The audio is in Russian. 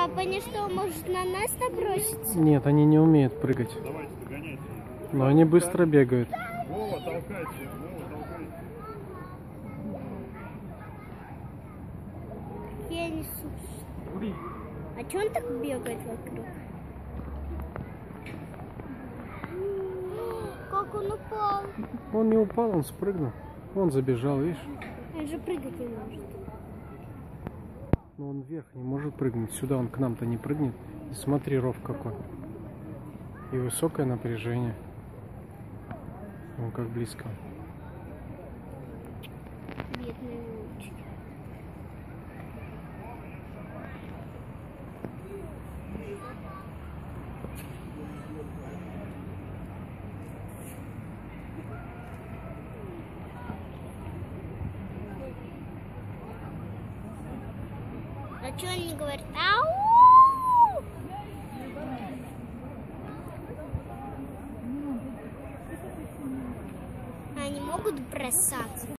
Папа, они что, может на нас наброситься? Нет, они не умеют прыгать. Давайте, догоняйте. Но они быстро бегают. Вова, толкайте. Вова, толкайте. Я не слышу. А че он так бегает вокруг? Как он упал? Он не упал, он спрыгнул. Он забежал, видишь? Он же прыгать не может. Но он вверх не может прыгнуть. Сюда он к нам-то не прыгнет. И смотри, ров какой. И высокое напряжение. Вон как близко. Бедный мальчик. А что они говорят? Ау! Они могут бросаться?